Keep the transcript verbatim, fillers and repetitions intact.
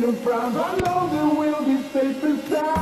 and frowns. I know that we'll be safe and sound.